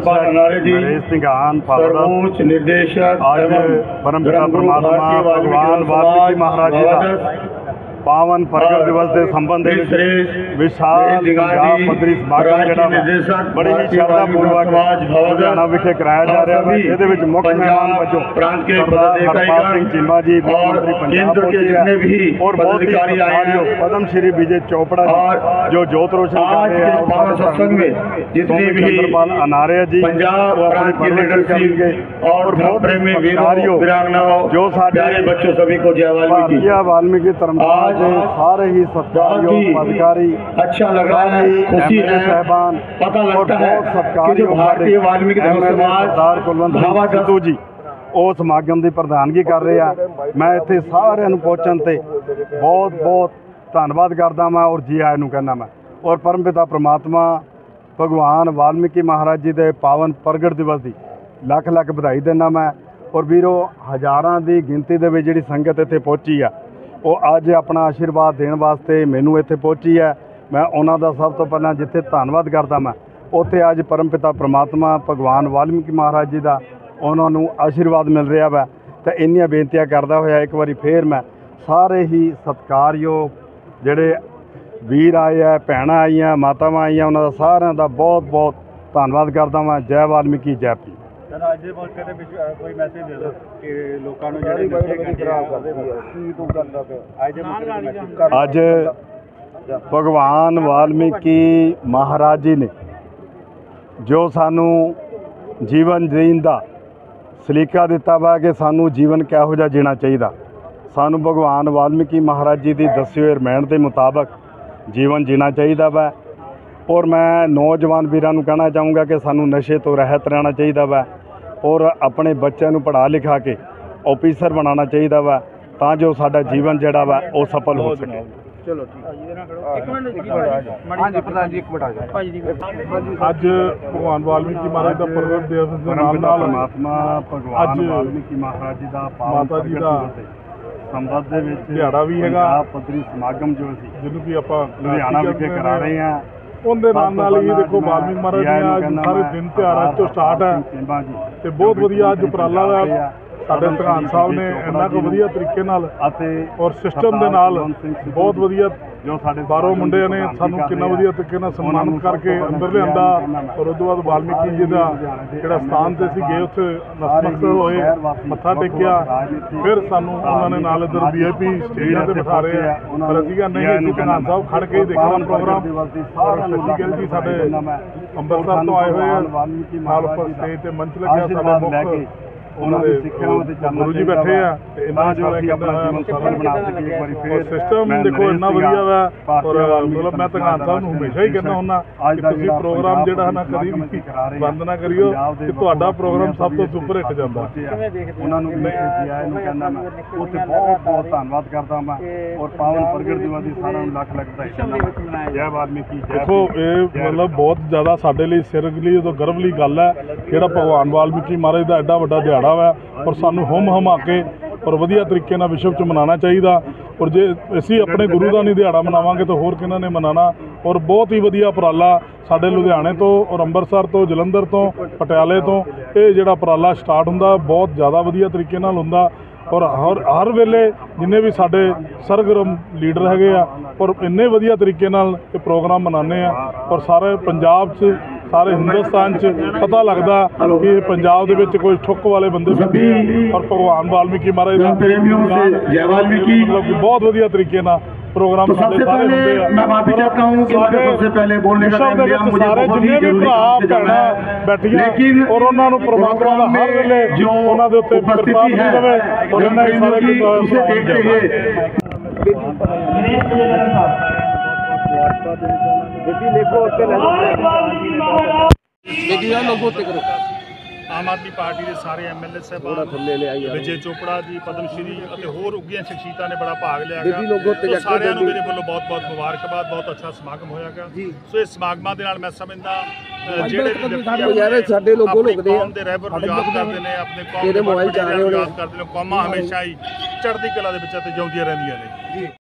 नरेश सिंघान सर्वोच्च निर्देशक आज परमपिता परमात्मा भगवान वाल्मीकि महाराज जी का पावन प्रगट दिवस के संबंध विशाल पंजाब पद्धरी समागम जो बड़ी ही श्रद्धापूर्वक लुधियाना विखे कराया जा रहा है। ये मुख्य मेहमान वजों सरदार हरपाल सिंह चीमा जी मुख्यमंत्री पंजाब पहुंचे और बहुत ही पद्म श्री विजय चोपड़ा जी जो जोत रोशन कर रहे हैं, चंद्रपाल अनार्य जी और बहुत जो सारे बच्चों सभी को जय वाल्मीकि धर्मशाला सारे ही सत्कारयोग अधिकारी अच्छा लग रहा है, खुशी है, साहबान पता लगता है कि जो भारतीय वाल्मीकि सरदार कुलवंत सिंह सिद्धू जी ਉਹ ਸਮਾਗਮ ਦੀ ਪ੍ਰਧਾਨਗੀ ਕਰ ਰਹੇ ਆ। ਮੈਂ ਇੱਥੇ ਸਾਰਿਆਂ ਨੂੰ ਪਹੁੰਚਣ ਤੇ ਬਹੁਤ ਬਹੁਤ ਧੰਨਵਾਦ ਕਰਦਾ ਮੈਂ ਔਰ ਜੀ ਆਇਆਂ ਨੂੰ ਕਹਿੰਦਾ ਮੈਂ ਔਰ ਪਰਮਪਿਤਾ ਪ੍ਰਮਾਤਮਾ ਭਗਵਾਨ ਵਾਲਮੀਕੀ ਮਹਾਰਾਜ ਜੀ ਦੇ ਪਾਵਨ ਪ੍ਰਗਟ ਦਿਵਸ ਦੀ ਲੱਖ ਲੱਖ ਵਧਾਈ ਦਿੰਦਾ ਮੈਂ। ਔਰ ਵੀਰੋ ਹਜ਼ਾਰਾਂ ਦੀ ਗਿਣਤੀ ਦੇ ਵਿੱਚ ਜਿਹੜੀ ਸੰਗਤ ਇੱਥੇ ਪਹੁੰਚੀ ਆ ਉਹ ਅੱਜ ਆਪਣਾ ਆਸ਼ੀਰਵਾਦ ਦੇਣ ਵਾਸਤੇ ਮੈਨੂੰ ਇੱਥੇ ਪਹੁੰਚੀ ਹੈ। ਮੈਂ ਉਹਨਾਂ ਦਾ ਸਭ ਤੋਂ ਪਹਿਲਾਂ ਜਿੱਥੇ ਧੰਨਵਾਦ ਕਰਦਾ ਮੈਂ ਉੱਥੇ ਅੱਜ ਪਰਮਪਿਤਾ ਪ੍ਰਮਾਤਮਾ ਭਗਵਾਨ ਵਾਲਮੀਕੀ ਮਹਾਰਾਜ ਜੀ ਦਾ ਉਹਨਾਂ ਨੂੰ ਆਸ਼ੀਰਵਾਦ ਮਿਲ ਰਿਹਾ ਵਾ। ਤਾਂ ਇੰਨੀਆਂ ਬੇਨਤੀਆਂ ਕਰਦਾ ਹੋਇਆ ਇੱਕ ਵਾਰੀ ਫੇਰ ਮੈਂ ਸਾਰੇ ਹੀ ਸਤਿਕਾਰਯੋਗ ਜਿਹੜੇ ਵੀਰ ਆਏ ਆ, ਭੈਣਾਂ ਆਈਆਂ, ਮਾਤਾਵਾਂ ਆਈਆਂ, ਉਹਨਾਂ ਦਾ ਸਾਰਿਆਂ ਦਾ ਬਹੁਤ ਬਹੁਤ ਧੰਨਵਾਦ ਕਰਦਾ ਮੈਂ। ਜੈ ਵਾਲਮੀਕੀ ਜੈ ਪੀ। ਅੱਜ ਦੇ ਮੌਕੇ ਤੇ ਕੋਈ ਮੈਸੇਜ ਦੇ ਦਿਓ ਕਿ ਲੋਕਾਂ ਨੂੰ ਜਿਹੜੇ ਅੱਜ ਭਗਵਾਨ ਵਾਲਮੀਕੀ ਮਹਾਰਾਜ ਜੀ ਨੇ ਜੋ ਸਾਨੂੰ ਜੀਵਨ ਜੀਣ ਦਾ ਸਲੀਕਾ ਦਿੱਤਾ ਵਾ ਕਿ ਸਾਨੂੰ ਜੀਵਨ ਕਿਹੋ ਜਿਹਾ ਜੀਣਾ ਚਾਹੀਦਾ, ਸਾਨੂੰ ਭਗਵਾਨ ਵਾਲਮੀਕੀ ਮਹਾਰਾਜ ਜੀ ਦੀ ਦੱਸੇ ਹੋਏ ਰਮਾਇਣ ਦੇ ਮੁਤਾਬਕ ਜੀਵਨ ਜੀਣਾ ਚਾਹੀਦਾ ਵਾ। ਔਰ ਮੈਂ ਨੌਜਵਾਨ ਵੀਰਾਂ ਨੂੰ ਕਹਿਣਾ ਚਾਹੂँगा ਕਿ ਸਾਨੂੰ ਨਸ਼ੇ ਤੋਂ ਰਹਿਤ ਰਹਿਣਾ ਚਾਹੀਦਾ ਵਾ ਔਰ ਆਪਣੇ ਬੱਚਿਆਂ ਨੂੰ ਪੜ੍ਹਾ ਲਿਖਾ ਕੇ ਆਫੀਸਰ ਬਣਾਉਣਾ ਚਾਹੀਦਾ ਵਾ ਤਾਂ ਜੋ ਸਾਡਾ ਜੀਵਨ ਜਿਹੜਾ ਵਾ ਉਹ ਸਫਲ ਹੋ ਸਕੇ। ਚਲੋ ਹਾਂਜੀ ਪ੍ਰਧਾਨ ਜੀ ਇੱਕ ਮਿੰਟ ਆ ਜਾਓ। ਅੱਜ ਭਗਵਾਨ ਵਾਲਮੀਕੀ ਮਹਾਰਾਜ ਦਾ ਪ੍ਰਗਟ ਦਿਵਸ ਦੇ ਨਾਲ ਪਰਮਾਤਮਾ ਭਗਵਾਨ ਵਾਲਮੀਕੀ ਮਹਾਰਾਜ ਜੀ ਦਾ ਮਾਤਾ ਜੀ ਦਾ ਸੰਬੰਧ ਦੇ ਵਿੱਚ ਦਿਹਾੜਾ ਵੀ ਹੈਗਾ ਪੱਧਰੀ ਸਮਾਗਮ ਜੋ ਅਸੀਂ ਜਿਹਨੂੰ ਕਿ ਆਪਾਂ ਲੁਧਿਆਣਾ ਵਿਖੇ ਕਰਾ ਰਹੇ ਹਾਂ। ਉਹਦੇ ਨਾਲ ਹੀ ਦੇਖੋ ਵਾਲਮੀਕੀ ਮਹਾਰਾਜ ਜੀ ਅੱਜ ਸਾਰੇ ਦਿਨ ਤਿਉਹਾਰਾਂ ਤੋਂ ਸਟਾਰਟ ਹੈ ਤੇ ਬਹੁਤ ਵਧੀਆ ਅੱਜ ਉਪਰਾਲਾ ਹੋਇਆ। ਸਾਡੇ ਪ੍ਰਧਾਨ ਸਾਹਿਬ ਨੇ ਇੰਨਾ ਕੁ ਵਧੀਆ ਤਰੀਕੇ ਨਾਲ ਔਰ ਸਿਸਟਮ ਦੇ ਨਾਲ ਬਹੁਤ ਵਧੀਆ ਜੋ ਸਾਡੇ ਬਾਹਰੋਂ ਮੁੰਡਿਆਂ ਨੇ ਸਾਨੂੰ ਕਿੰਨਾ ਵਧੀਆ ਤਰੀਕੇ ਨਾਲ ਸਨਮਾਨਿਤ ਕਰਕੇ ਅੰਦਰ ਲਿਆਂਦਾ ਔਰ ਉਸ ਤੋਂ ਬਾਅਦ ਵਾਲਮੀਕੀ ਜੀ ਦਾ ਜਿਹੜਾ ਸਥਾਨ ਤੇ ਅਸੀਂ ਗਏ ਉੱਥੇ ਨਤਮਸਤਕ ਹੋਏ, ਮੱਥਾ ਟੇਕਿਆ। ਫਿਰ ਸਾਨੂੰ ਉਹਨਾਂ ਨੇ ਨਾਲ ਇੱਧਰ VIP ਸਟੇਜਾਂ ਤੇ ਬਿਠਾ ਰਹੇ ਆ ਪਰ ਅਸੀਂ ਕਿਹਾ ਨਹੀਂ ਅਸੀਂ ਪ੍ਰਧਾਨ ਸਾਹਿਬ ਖੜ ਕੇ ਦੇਖਣਾ ਪ੍ਰੋਗਰਾਮ। ਸ਼ਸ਼ੀ ਗਿੱਲ ਜੀ ਸਾਡੇ ਅੰਮ੍ਰਿਤਸਰ ਤੋਂ ਆਏ ਹੋਏ ਆ, ਨਾਲ ਉੱਪਰ ਸਟੇਜ ਤੇ ਮੰਚ ਲੱਗਿਆ ਸਾਡੇ ਮੁੱਖ ਉਹਨਾਂ ਦੇ ਗੁਰੂ ਜੀ ਬੈਠੇ ਆ ਤੇ ਇਹਨਾਂ ਜੋ ਅਸੀਂ ਆਪਣਾ ਜੀਵਨ ਸਫਲ ਬਣਾ ਸਕੀਏ। ਇੱਕ ਵਾਰੀ ਫਿਰ ਸਿਸਟਮ ਦੇਖੋ ਇੰਨਾ ਵਧੀਆ ਵਾ ਔਰ ਮਤਲਬ ਮੈਂ ਪ੍ਰਧਾਨ ਸਾਹਿਬ ਨੂੰ ਹਮੇਸ਼ਾ ਹੀ ਕਹਿੰਦਾ ਹੁੰਦਾ ਕਿ ਤੁਸੀਂ ਪ੍ਰੋਗਰਾਮ ਜਿਹੜਾ ਨਾ ਕਦੀ ਵੀ ਬੰਦ ਨਾ ਕਰਿਓ ਕਿ ਤੁਹਾਡਾ ਪ੍ਰੋਗਰਾਮ ਸਭ ਤੋਂ ਸੁਪਰ ਹਿੱਟ ਜਾਂਦਾ। ਉਹਨਾਂ ਨੂੰ ਨੂੰ ਕਹਿੰਦਾ ਮੈਂ ਉੱਥੇ ਬਹੁਤ ਬਹੁਤ ਧੰਨਵਾਦ ਕਰਦਾ ਮੈਂ ਔਰ ਪਾਵਨ ਪ੍ਰਗਟ ਦਿਵਸ ਦੀ ਸਾਰਿਆਂ ਨੂੰ ਲੱਖ ਲੱਖ ਵਧਾਈ। ਜੈ ਵਾਲਮੀਕੀ ਜੈ। ਦੇਖੋ ਇਹ ਮਤਲਬ ਬਹੁਤ ਜ਼ਿਆਦਾ ਸਾਡੇ ਲਈ ਸਿਰ ਲਈ ਉਦੋਂ ਗਰਵ ਲਈ ਗੱਲ ਹੈ ਜਿਹੜਾ ਭਗਵਾਨ ਵਾਲਮੀਕੀ ਮਹਾਰਾਜ ਦਾ ਐਡਾ ਵੱਡਾ ਦਿਹਾੜਾ ਵਾ ਔਰ ਸਾਨੂੰ ਹੁਮ ਹਮਾ ਕੇ ਔਰ ਵਧੀਆ ਤਰੀਕੇ ਨਾਲ ਵਿਸ਼ਵ 'ਚ ਮਨਾਉਣਾ ਚਾਹੀਦਾ। ਔਰ ਜੇ ਅਸੀਂ ਆਪਣੇ ਗੁਰੂ ਦਾ ਨਹੀਂ ਦਿਹਾੜਾ ਮਨਾਵਾਂਗੇ ਤਾਂ ਹੋਰ ਕਿਹਨਾਂ ਨੇ ਮਨਾਉਣਾ। ਔਰ ਬਹੁਤ ਹੀ ਵਧੀਆ ਉਪਰਾਲਾ ਸਾਡੇ ਲੁਧਿਆਣੇ ਤੋਂ ਔਰ ਅੰਮ੍ਰਿਤਸਰ ਤੋਂ, ਜਲੰਧਰ ਤੋਂ, ਪਟਿਆਲੇ ਤੋਂ ਇਹ ਜਿਹੜਾ ਉਪਰਾਲਾ ਸਟਾਰਟ ਹੁੰਦਾ ਬਹੁਤ ਜ਼ਿਆਦਾ ਵਧੀਆ ਤਰੀਕੇ ਨਾਲ ਹੁੰਦਾ। ਔਰ ਹਰ ਵੇਲੇ ਜਿੰਨੇ ਵੀ ਸਾਡੇ ਸਰਗਰਮ ਲੀਡਰ ਹੈਗੇ ਆ ਔਰ ਇੰਨੇ ਵਧੀਆ ਤਰੀਕੇ ਨਾਲ ਇਹ ਪ੍ਰੋਗਰਾਮ ਮਨਾਉਂਦੇ ਆ ਔਰ ਸਾਰੇ ਪੰਜਾਬ 'ਚ ਸਾਰੇ ਹਿੰਦੁਸਤਾਨ 'ਚ ਪਤਾ ਲੱਗਦਾ ਕਿ ਪੰਜਾਬ ਦੇ ਵਿੱਚ ਕੋਈ ਠੁੱਕ ਵਾਲੇ ਬੰਦੇ ਵੀ ਔਰ ਭਗਵਾਨ ਵਾਲਮੀਕੀ ਮਹਾਰਾਜ ਦਾ ਬਹੁਤ ਵਧੀਆ ਤਰੀਕੇ ਨਾਲ प्रोग्राम सारे होंगे सारे जिन्ने भी भरा भैणा बैठिया और उन्होंने परमात्मा का हर वेले उन्होंने उत्ते कृपा रहे और आम आदमी पार्टी के सारे MLA साहब विजय चोपड़ा जी पद्म श्री होर उगिया शख्सियतां ने बड़ा भाग लिया गया। सारिਆਂ ਨੂੰ मेरे वालों बहुत बहुत मुबारकबाद। बहुत अच्छा समागम होया। सो इस समागमां दे नाल मैं समझदा ਜਿਹੜੇ ਸਾਡੇ ਲੋਗੋ ਲੁਕਦੇ ਆ ਦੇ ਰਹਿਬਰ ਨੂੰ ਯਾਦ ਕਰਦੇ ਨੇ, ਆਪਣੇ ਕੌਮ ਦੇ ਮੋਬਾਈਲ ਚ ਆ ਰਹੇ ਹੋਣੇ ਯਾਦ ਕਰਦੇ ਨੇ। ਕੌਮਾਂ ਹਮੇਸ਼ਾ ਹੀ ਚੜ੍ਹਦੀ ਕਲਾ ਦੇ ਵਿੱਚ ਤੇ ਜਿਉਂਦੀਆਂ ਰਹਿੰਦੀਆਂ ਨੇ।